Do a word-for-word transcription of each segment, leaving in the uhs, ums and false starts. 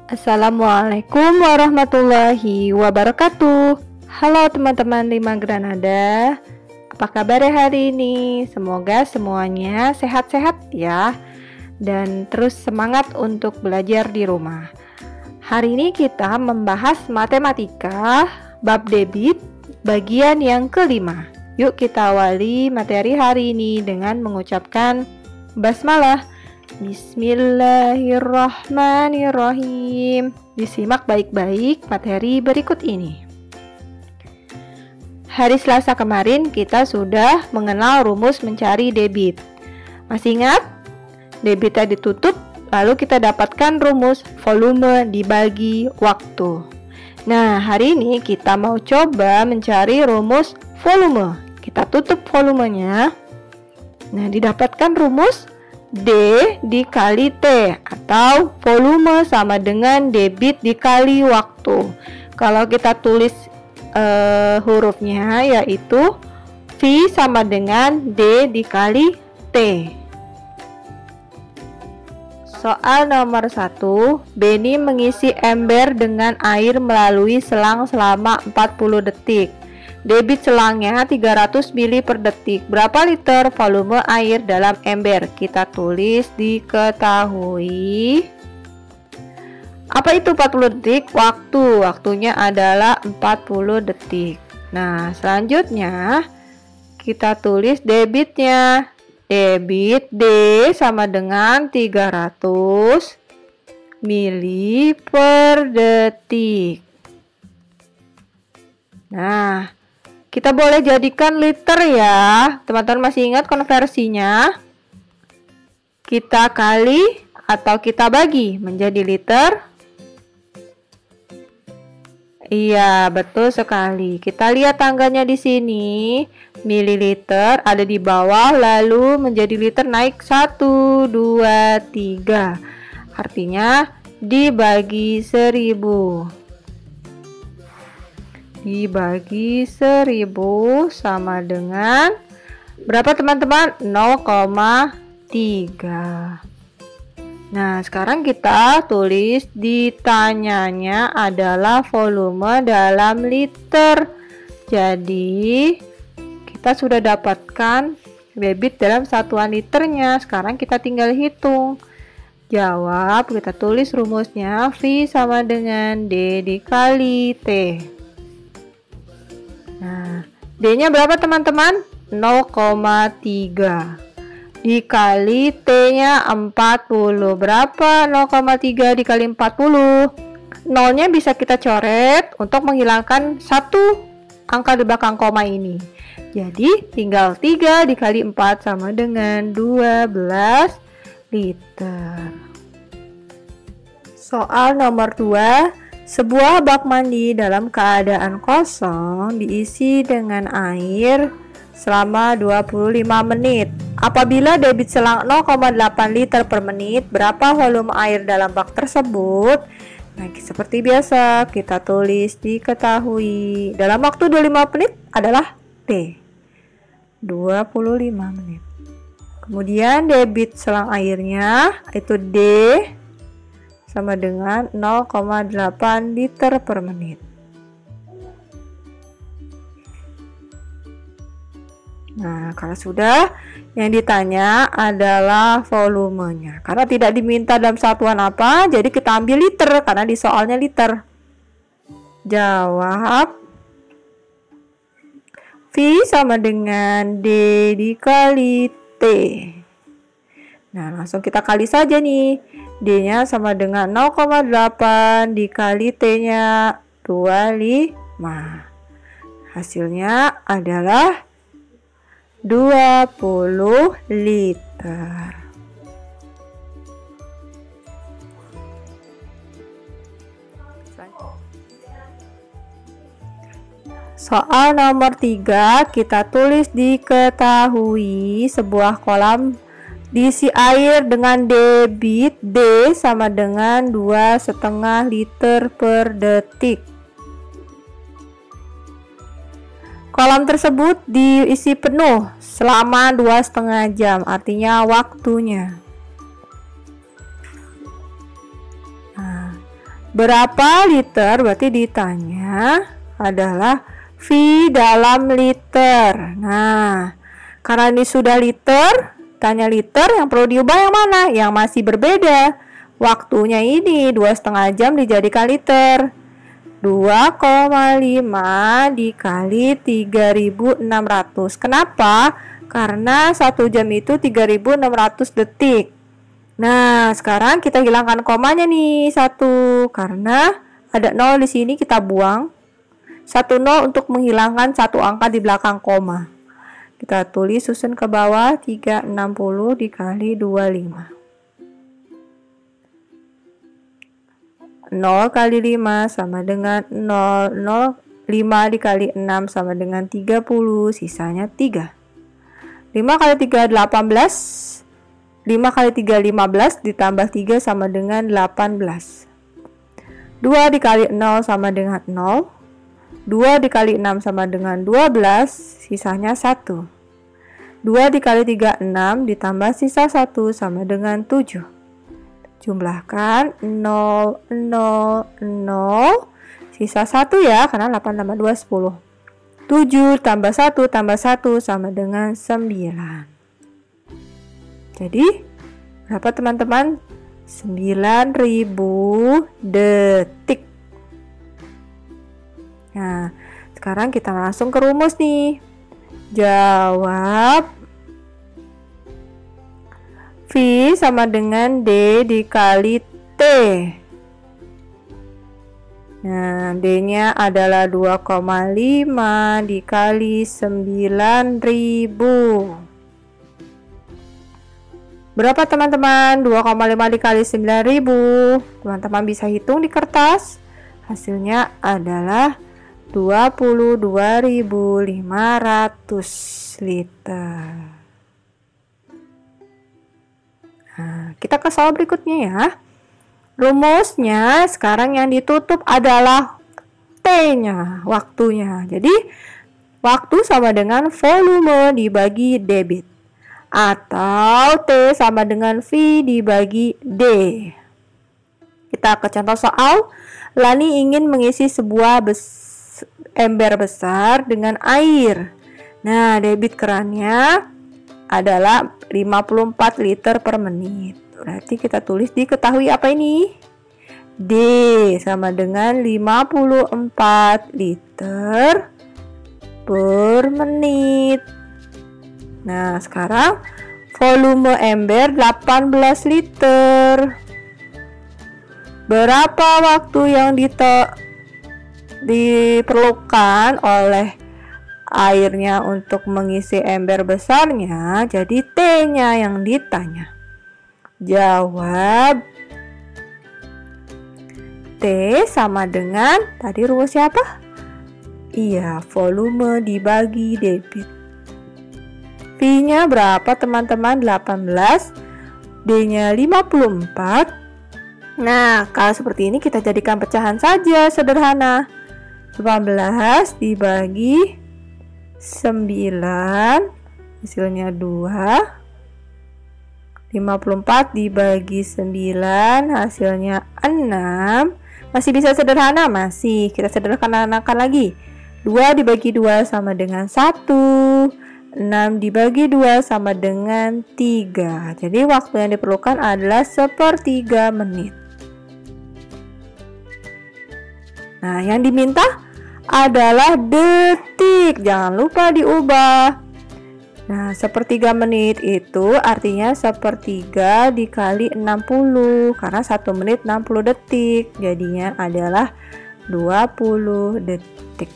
Assalamualaikum warahmatullahi wabarakatuh. Halo teman-teman Lima Granada. Apa kabar hari ini? Semoga semuanya sehat-sehat ya, dan terus semangat untuk belajar di rumah. Hari ini kita membahas matematika bab debit bagian yang kelima. Yuk kita awali materi hari ini dengan mengucapkan basmalah. Bismillahirrahmanirrahim. Disimak baik-baik materi berikut ini. Hari Selasa kemarin kita sudah mengenal rumus mencari debit. Masih ingat? Debitnya ditutup, lalu kita dapatkan rumus volume dibagi waktu. Nah, hari ini kita mau coba mencari rumus volume. Kita tutup volumenya. Nah, didapatkan rumus D dikali T, atau volume sama dengan debit dikali waktu. Kalau kita tulis uh, hurufnya, yaitu V sama dengan D dikali T. Soal nomor satu, Benny mengisi ember dengan air melalui selang selama empat puluh detik. Debit selangnya tiga ratus mililiter per detik. Berapa liter volume air dalam ember? Kita tulis diketahui. Apa itu empat puluh detik? Waktu. Waktunya adalah empat puluh detik. Nah, selanjutnya kita tulis debitnya. Debit D sama dengan tiga ratus mililiter per detik. Nah, kita boleh jadikan liter ya. Teman-teman masih ingat konversinya? Kita kali atau kita bagi menjadi liter? Iya, betul sekali. Kita lihat tanggalnya di sini. Mililiter ada di bawah, lalu menjadi liter naik satu, dua, tiga. Artinya dibagi seribu. Dibagi seribu sama dengan berapa teman-teman? nol koma tiga. Nah, sekarang kita tulis ditanyanya adalah volume dalam liter. Jadi kita sudah dapatkan debit dalam satuan liternya. Sekarang kita tinggal hitung. Jawab, kita tulis rumusnya V sama dengan D dikali T. Nah, D-nya berapa teman-teman? nol koma tiga dikali T-nya empat puluh. Berapa nol koma tiga dikali empat puluh? Nolnya bisa kita coret untuk menghilangkan satu angka di belakang koma ini. Jadi tinggal tiga dikali empat sama dengan dua belas liter. Soal nomor dua. Sebuah bak mandi dalam keadaan kosong diisi dengan air selama dua puluh lima menit. Apabila debit selang nol koma delapan liter per menit, berapa volume air dalam bak tersebut? Nah, seperti biasa kita tulis diketahui. Dalam waktu dua puluh lima menit adalah T. dua puluh lima menit. Kemudian debit selang airnya itu D sama dengan nol koma delapan liter per menit. Nah, kalau sudah, yang ditanya adalah volumenya. Karena tidak diminta dalam satuan apa, jadi kita ambil liter karena di soalnya liter. Jawab V sama dengan D dikali T. Nah, langsung kita kali saja nih. D-nya sama dengan nol koma delapan dikali T-nya dua puluh lima. Hasilnya adalah dua puluh liter. Soal nomor tiga, kita tulis diketahui. Sebuah kolam diisi air dengan debit D sama dengan dua koma lima liter per detik. Kolam tersebut diisi penuh selama dua koma lima jam, artinya waktunya. Nah, Berapa liter? Berarti ditanya adalah V dalam liter. Nah, karena ini sudah liter, tanya liter, yang perlu diubah yang mana? Yang masih berbeda. Waktunya ini dua setengah jam dijadikan liter. dua koma lima dikali tiga ribu enam ratus. Kenapa? Karena satu jam itu tiga ribu enam ratus detik. Nah, sekarang kita hilangkan komanya nih, satu. Karena ada nol di sini, kita buang. Satu nol untuk menghilangkan satu angka di belakang koma. Kita tulis susun ke bawah, tiga ratus enam puluh dikali dua puluh lima. nol kali lima sama dengan nol. nol, lima dikali enam sama dengan tiga puluh, sisanya tiga. lima kali tiga, delapan belas. lima kali tiga, lima belas, ditambah tiga sama dengan delapan belas. dua dikali nol sama dengan nol. dua dikali enam sama dengan dua belas, sisanya satu. dua dikali tiga, enam, ditambah sisa satu sama dengan tujuh. Jumlahkan nol, nol, nol, sisa satu ya, karena delapan tambah dua, sepuluh. tujuh tambah satu tambah satu sama dengan sembilan. Jadi, berapa teman-teman? sembilan ribu detik. Nah, sekarang kita langsung ke rumus nih. Jawab V sama dengan D dikali T. Nah, D-nya adalah dua koma lima dikali sembilan ribu. Berapa teman-teman? dua koma lima dikali sembilan ribu. Teman-teman bisa hitung di kertas. Hasilnya adalah dua puluh dua ribu lima ratus liter. Nah, kita ke soal berikutnya ya. Rumusnya sekarang yang ditutup adalah T-nya, waktunya. Jadi, waktu sama dengan volume dibagi debit. Atau T sama dengan V dibagi D. Kita ke contoh soal. Lani ingin mengisi sebuah bes ember besar dengan air. Nah, debit kerannya adalah lima puluh empat liter per menit. Berarti kita tulis diketahui apa ini? D sama dengan lima puluh empat liter per menit. Nah, sekarang volume ember delapan belas liter. Berapa waktu yang dite diperlukan oleh airnya untuk mengisi ember besarnya? Jadi T-nya yang ditanya. Jawab T sama dengan tadi rumusnya apa? Iya, volume dibagi debit. V-nya berapa teman-teman? delapan belas. D-nya lima puluh empat. Nah, kalau seperti ini kita jadikan pecahan saja, sederhana. delapan belas dibagi sembilan, hasilnya dua. lima puluh empat dibagi sembilan, hasilnya enam. Masih bisa sederhana? Masih. Kita sederhanakan lagi. dua dibagi dua sama dengan satu. enam dibagi dua sama dengan tiga. Jadi waktu yang diperlukan adalah sepertiga menit. Nah, yang diminta adalah detik. Jangan lupa diubah. Nah, sepertiga menit itu artinya sepertiga dikali enam puluh. Karena satu menit enam puluh detik. Jadinya adalah dua puluh detik.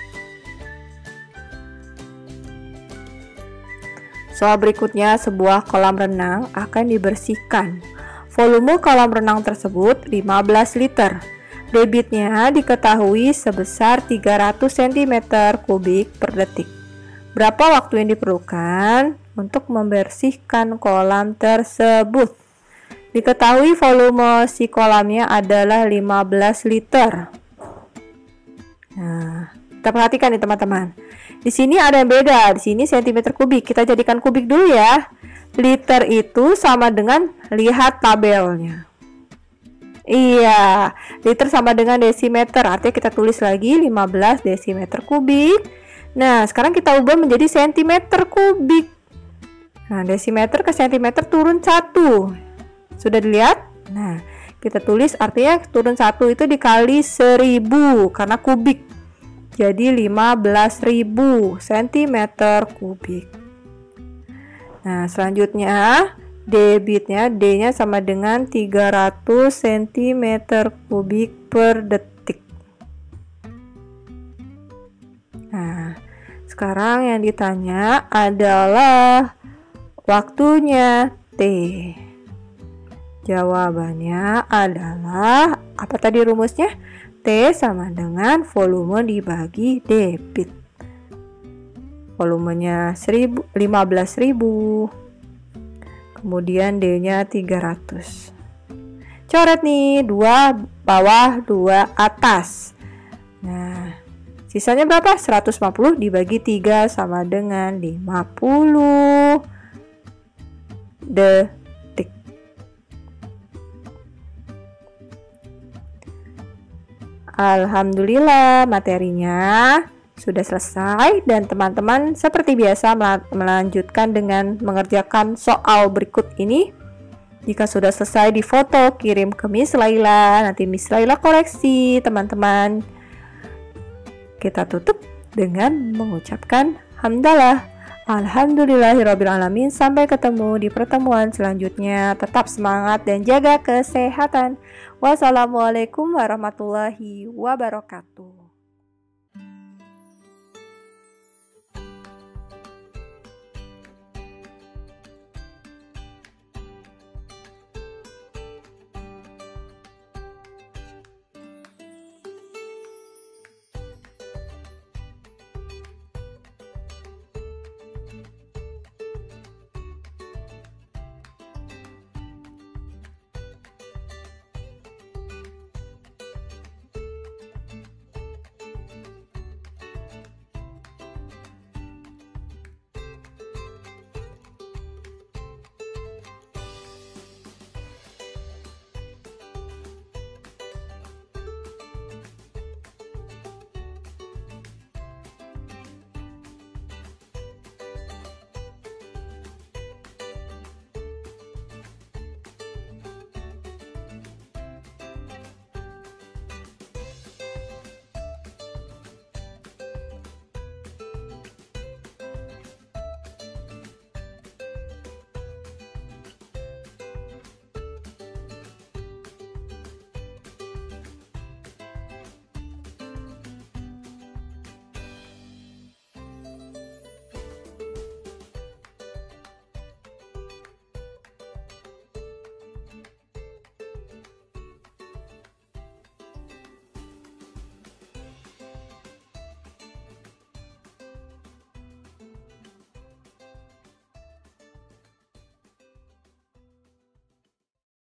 Soal berikutnya, sebuah kolam renang akan dibersihkan. Volume kolam renang tersebut lima belas liter. Debitnya diketahui sebesar tiga ratus sentimeter kubik per detik. Berapa waktu yang diperlukan untuk membersihkan kolam tersebut? Diketahui volume si kolamnya adalah lima belas liter. Nah, kita perhatikan nih teman-teman. Di sini ada yang beda. Di sini sentimeter kubik. Kita jadikan kubik dulu ya. Liter itu sama dengan, lihat tabelnya. Iya, liter sama dengan desimeter. Artinya kita tulis lagi lima belas desimeter kubik. Nah, sekarang kita ubah menjadi sentimeter kubik. Nah, desimeter ke sentimeter turun satu. Sudah dilihat? Nah, kita tulis artinya turun satu itu dikali seribu karena kubik. Jadi lima belas ribu sentimeter kubik. Nah, selanjutnya debitnya D-nya sama dengan tiga ratus sentimeter kubik per detik. Nah, sekarang yang ditanya adalah waktunya T. Jawabannya adalah apa tadi rumusnya? T sama dengan volume dibagi debit. Volumenya lima belas ribu. Kemudian D-nya tiga ratus. Coret nih, dua bawah, dua atas. Nah, sisanya berapa? seratus lima puluh dibagi tiga sama dengan lima puluh detik. Alhamdulillah, materinya sudah selesai dan teman-teman seperti biasa melanjutkan dengan mengerjakan soal berikut ini. Jika sudah selesai difoto, kirim ke Miss Laila, nanti Miss Laila koreksi teman-teman. Kita tutup dengan mengucapkan hamdalah. Alhamdulillahirrabbilalamin. Sampai ketemu di pertemuan selanjutnya. Tetap semangat dan jaga kesehatan. Wassalamualaikum warahmatullahi wabarakatuh.